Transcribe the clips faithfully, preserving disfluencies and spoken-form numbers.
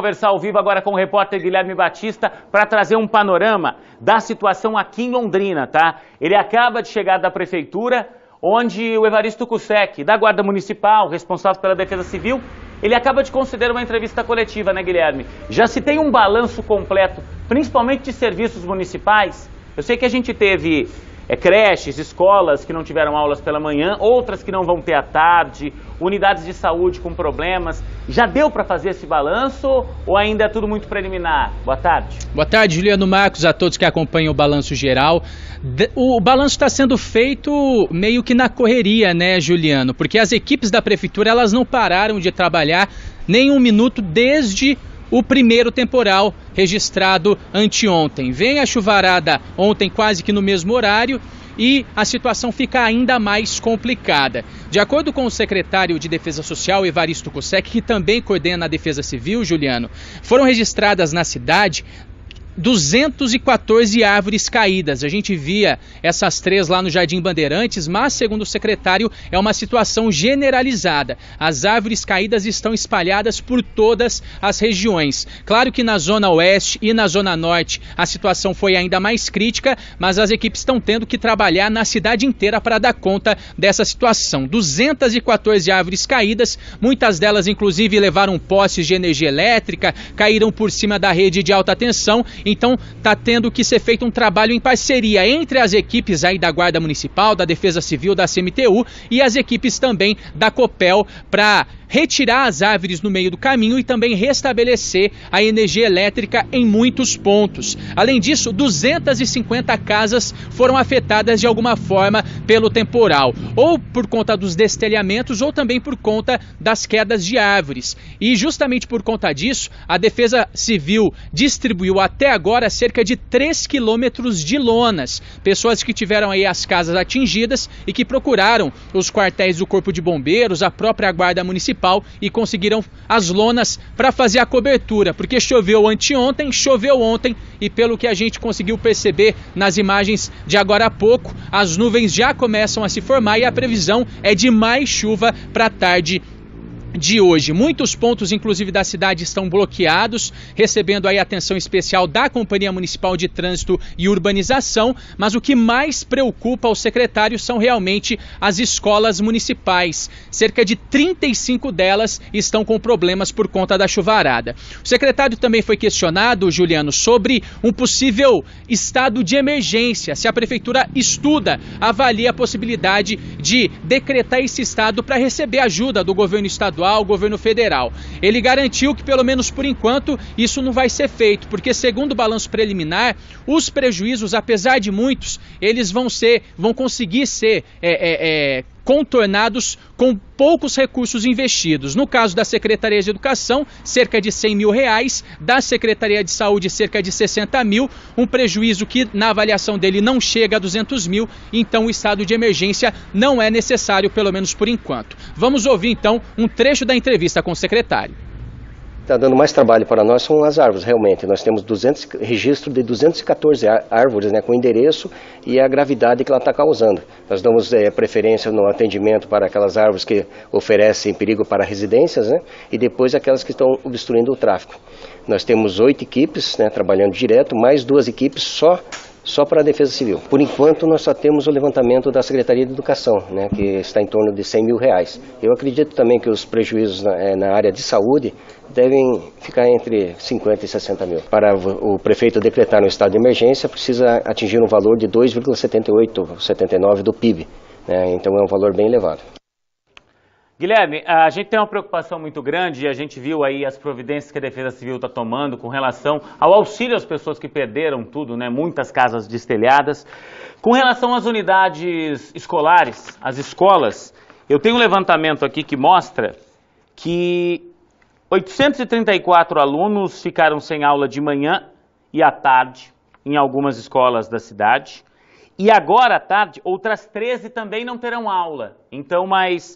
Conversar ao vivo agora com o repórter Guilherme Batista para trazer um panorama da situação aqui em Londrina, tá? Ele acaba de chegar da prefeitura, onde o Evaristo Kussek, da Guarda Municipal, responsável pela Defesa Civil, ele acaba de conceder uma entrevista coletiva, né, Guilherme? Já se tem um balanço completo, principalmente de serviços municipais. Eu sei que a gente teve é, creches, escolas que não tiveram aulas pela manhã, outras que não vão ter à tarde, unidades de saúde com problemas. Já deu para fazer esse balanço ou ainda é tudo muito preliminar? Boa tarde. Boa tarde, Juliano Marcos, a todos que acompanham o balanço geral. O balanço está sendo feito meio que na correria, né, Juliano? Porque as equipes da prefeitura, elas não pararam de trabalhar nem um minuto desde o primeiro temporal registrado anteontem. Vem a chuvarada ontem quase que no mesmo horário e a situação fica ainda mais complicada. De acordo com o secretário de Defesa Social, Evaristo Kussek, que também coordena a Defesa Civil, Juliano, foram registradas na cidade duzentas e quatorze árvores caídas. A gente via essas três lá no Jardim Bandeirantes, mas, segundo o secretário, é uma situação generalizada. As árvores caídas estão espalhadas por todas as regiões. Claro que na Zona Oeste e na Zona Norte a situação foi ainda mais crítica, mas as equipes estão tendo que trabalhar na cidade inteira para dar conta dessa situação. duzentas e quatorze árvores caídas, muitas delas inclusive levaram postes de energia elétrica, caíram por cima da rede de alta tensão. Então está tendo que ser feito um trabalho em parceria entre as equipes aí da Guarda Municipal, da Defesa Civil, da C M T U e as equipes também da Copel para retirar as árvores no meio do caminho e também restabelecer a energia elétrica em muitos pontos. Além disso, duzentas e cinquenta casas foram afetadas de alguma forma pelo temporal, ou por conta dos destelhamentos ou também por conta das quedas de árvores. E justamente por conta disso, a Defesa Civil distribuiu até agora cerca de três quilômetros de lonas. Pessoas que tiveram aí as casas atingidas e que procuraram os quartéis do Corpo de Bombeiros, a própria Guarda Municipal, e conseguiram as lonas para fazer a cobertura, porque choveu anteontem, choveu ontem e pelo que a gente conseguiu perceber nas imagens de agora a pouco, as nuvens já começam a se formar e a previsão é de mais chuva para a tarde de hoje. Muitos pontos, inclusive da cidade, estão bloqueados, recebendo aí atenção especial da Companhia Municipal de Trânsito e Urbanização, mas o que mais preocupa o secretário são realmente as escolas municipais. Cerca de trinta e cinco delas estão com problemas por conta da chuvarada. O secretário também foi questionado, Juliano, sobre um possível estado de emergência, se a prefeitura estuda, avalia a possibilidade de decretar esse estado para receber ajuda do governo estadual, o governo federal. Ele garantiu que, pelo menos por enquanto, isso não vai ser feito, porque, segundo o balanço preliminar, os prejuízos, apesar de muitos, eles vão ser, vão conseguir ser é, é, é, contornados com poucos recursos investidos. No caso da Secretaria de Educação, cerca de cem mil reais, da Secretaria de Saúde, cerca de sessenta mil, um prejuízo que, na avaliação dele, não chega a duzentos mil, então o estado de emergência não é necessário, pelo menos por enquanto. Vamos ouvir, então, um trecho da entrevista com o secretário. Está dando mais trabalho para nós são as árvores, realmente. Nós temos duzentos, registro de duzentas e quatorze árvores, né, com endereço e a gravidade que ela está causando. Nós damos é, preferência no atendimento para aquelas árvores que oferecem perigo para residências, né, e depois aquelas que estão obstruindo o tráfego. Nós temos oito equipes, né, trabalhando direto, mais duas equipes só Só para a Defesa Civil. Por enquanto, nós só temos o levantamento da Secretaria de Educação, né, que está em torno de cem mil reais. Eu acredito também que os prejuízos na, na área de saúde devem ficar entre cinquenta e sessenta mil. Para o prefeito decretar um estado de emergência, precisa atingir um valor de dois vírgula setenta e oito, setenta e nove do P I B. Né, então é um valor bem elevado. Guilherme, a gente tem uma preocupação muito grande e a gente viu aí as providências que a Defesa Civil está tomando com relação ao auxílio às pessoas que perderam tudo, né? Muitas casas destelhadas. Com relação às unidades escolares, as escolas, eu tenho um levantamento aqui que mostra que oitocentos e trinta e quatro alunos ficaram sem aula de manhã e à tarde em algumas escolas da cidade. E agora à tarde, outras treze também não terão aula. Então, mais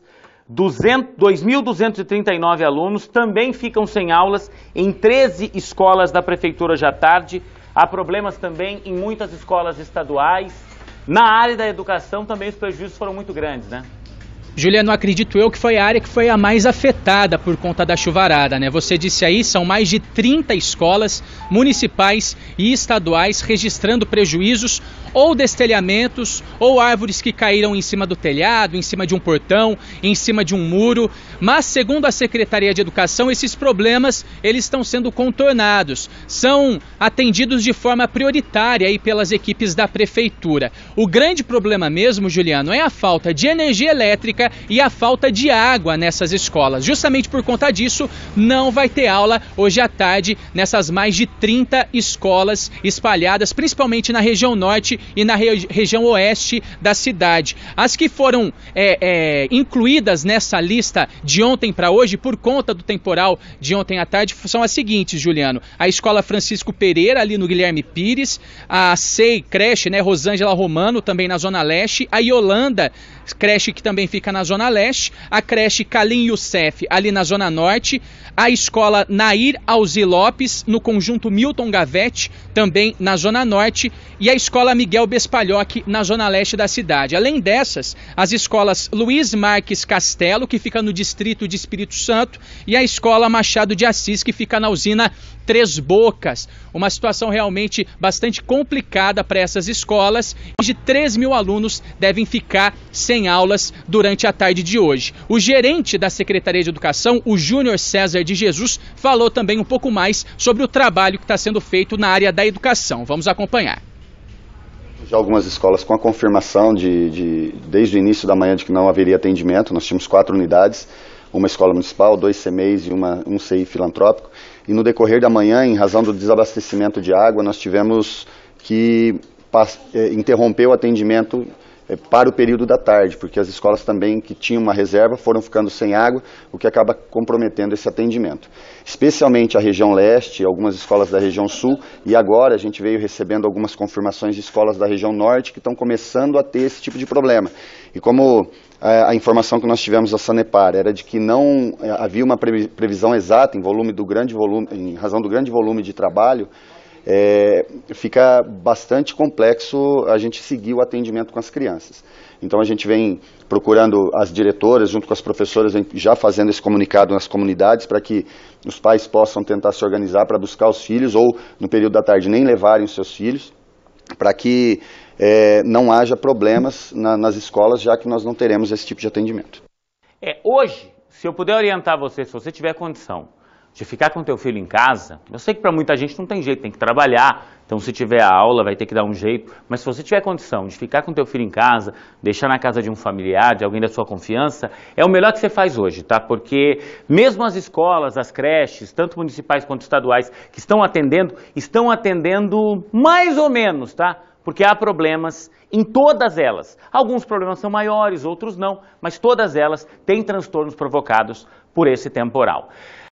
dois mil duzentos e trinta e nove alunos também ficam sem aulas em treze escolas da Prefeitura já à tarde. Há problemas também em muitas escolas estaduais. Na área da educação também os prejuízos foram muito grandes, né? Juliano, acredito eu que foi a área que foi a mais afetada por conta da chuvarada, né? Você disse aí, são mais de trinta escolas municipais e estaduais registrando prejuízos ou destelhamentos ou árvores que caíram em cima do telhado, em cima de um portão, em cima de um muro. Mas, segundo a Secretaria de Educação, esses problemas eles estão sendo contornados, são atendidos de forma prioritária aí pelas equipes da Prefeitura. O grande problema mesmo, Juliano, é a falta de energia elétrica e a falta de água nessas escolas. Justamente por conta disso, não vai ter aula hoje à tarde nessas mais de trinta escolas espalhadas, principalmente na região norte e na re região oeste da cidade. As que foram é, é, incluídas nessa lista de ontem para hoje, por conta do temporal de ontem à tarde, são as seguintes, Juliano. A Escola Francisco Pereira, ali no Guilherme Pires, a S E I Creche, né, Rosângela Romano, também na Zona Leste, a Yolanda Creche, que também fica na Zona Leste, a creche Kalim Youssef, ali na Zona Norte, a escola Nair Alzi Lopes, no conjunto Milton Gavete, também na Zona Norte, e a escola Miguel Bespalhoque, na Zona Leste da cidade. Além dessas, as escolas Luiz Marques Castelo, que fica no distrito de Espírito Santo, e a escola Machado de Assis, que fica na usina Três Bocas. Uma situação realmente bastante complicada para essas escolas. Mais de três mil alunos devem ficar sem aulas durante a tarde de hoje. O gerente da Secretaria de Educação, o Júnior César de Jesus, falou também um pouco mais sobre o trabalho que está sendo feito na área da educação. Vamos acompanhar. Já algumas escolas com a confirmação de, de, desde o início da manhã de que não haveria atendimento. Nós tínhamos quatro unidades, uma escola municipal, dois C M E Is e uma, um C I filantrópico. E no decorrer da manhã, em razão do desabastecimento de água, nós tivemos que é, interromper o atendimento é, para o período da tarde, porque as escolas também que tinham uma reserva foram ficando sem água, o que acaba comprometendo esse atendimento. Especialmente a região leste, algumas escolas da região sul, e agora a gente veio recebendo algumas confirmações de escolas da região norte que estão começando a ter esse tipo de problema. E como a, a informação que nós tivemos da Sanepar era de que não havia uma previsão exata em volume do grande volume, em razão do grande volume de trabalho, é, fica bastante complexo a gente seguir o atendimento com as crianças. Então a gente vem procurando as diretoras, junto com as professoras, já fazendo esse comunicado nas comunidades para que os pais possam tentar se organizar para buscar os filhos ou no período da tarde nem levarem os seus filhos, para que é, não haja problemas na, nas escolas, já que nós não teremos esse tipo de atendimento. É, hoje, se eu puder orientar você, se você tiver condição de ficar com o teu filho em casa, eu sei que para muita gente não tem jeito, tem que trabalhar, então se tiver aula vai ter que dar um jeito, mas se você tiver condição de ficar com o teu filho em casa, deixar na casa de um familiar, de alguém da sua confiança, é o melhor que você faz hoje, tá? Porque mesmo as escolas, as creches, tanto municipais quanto estaduais, que estão atendendo, estão atendendo mais ou menos, tá? Porque há problemas em todas elas. Alguns problemas são maiores, outros não, mas todas elas têm transtornos provocados por esse temporal.